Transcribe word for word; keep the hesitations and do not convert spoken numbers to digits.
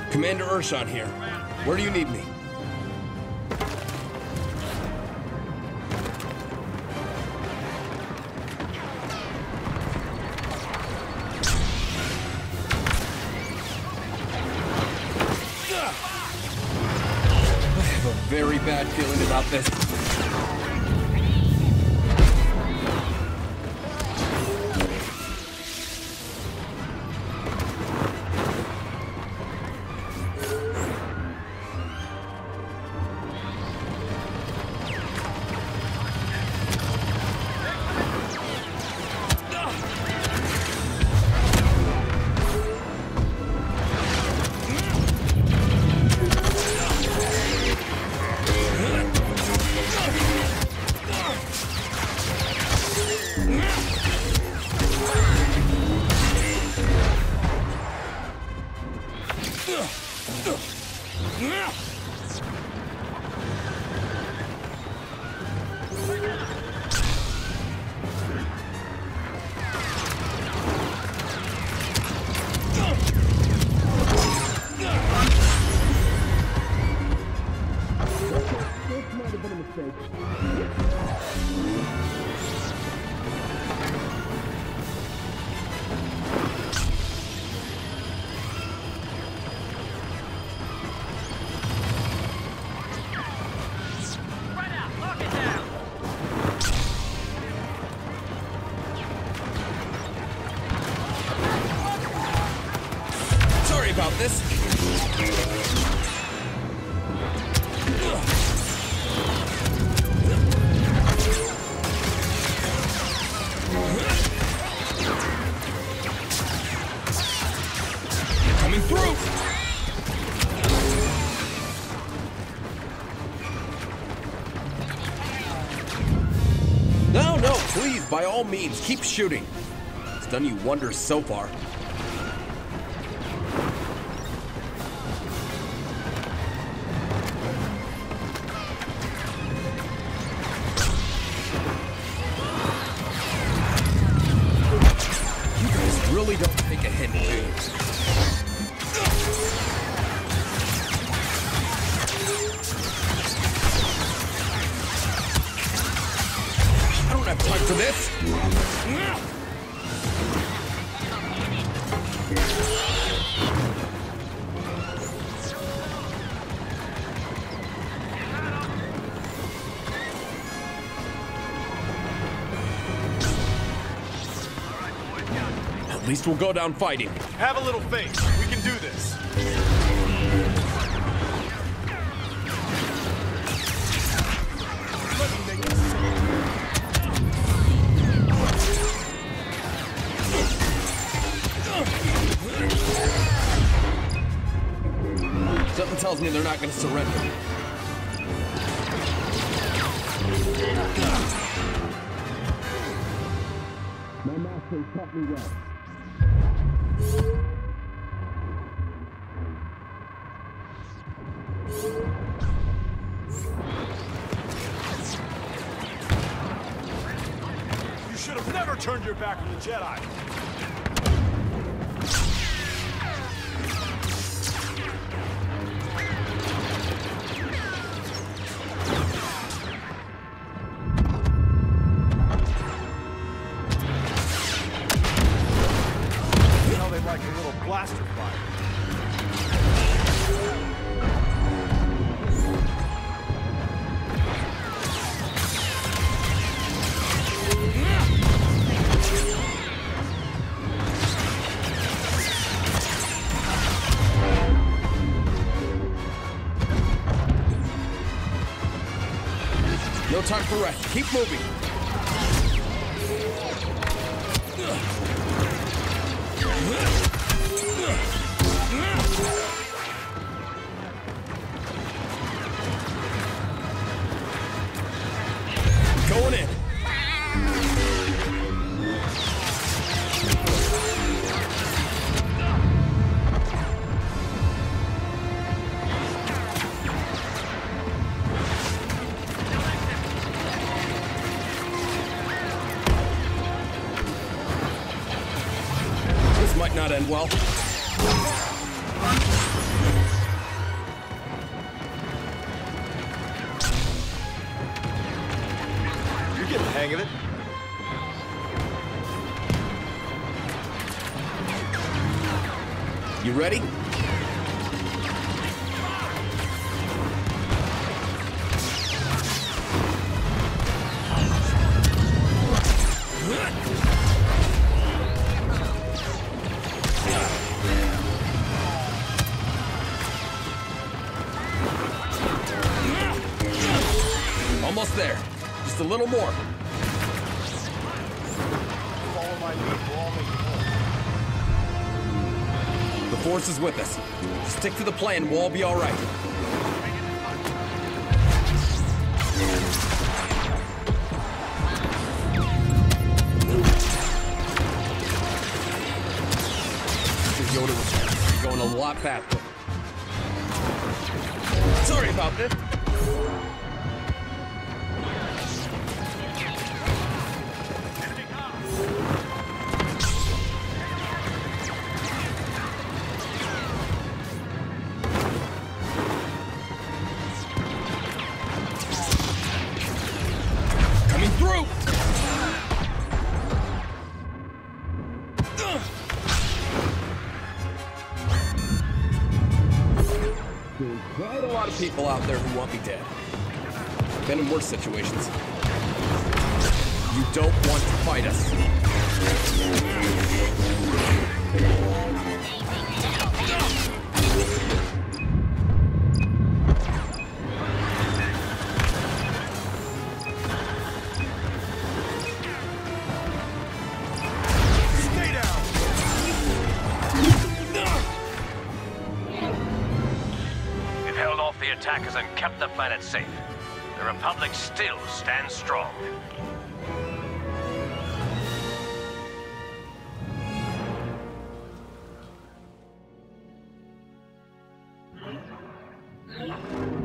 Commander Urshan here. Where do you need me? I have a very bad feeling about this. About this. Coming through. No, no, please, by all means, keep shooting. It's done you wonders so far. Really don't take a hint, do you? I don't have time for this. At least we'll go down fighting. Have a little faith. We can do this. Let me make this Something tells me they're not going to surrender. My master taught me well. You should have never turned your back on the Jedi. You know they like a little blaster fire. No time for rest. Keep moving. Going in. Might not end well. get the hang of it. You ready? Almost there. Just a little more. Follow my lead, we'll all make it home. The Force is with us. Stick to the plan, we'll all be all right. Yoda was going a lot faster. Sorry about this. Coming through. There's quite a lot of people out there who want me dead. I've been in worse situations. You don't want to fight us. Stay down! We've held off the attackers and kept the planet safe. The Republic still stands strong. Yeah.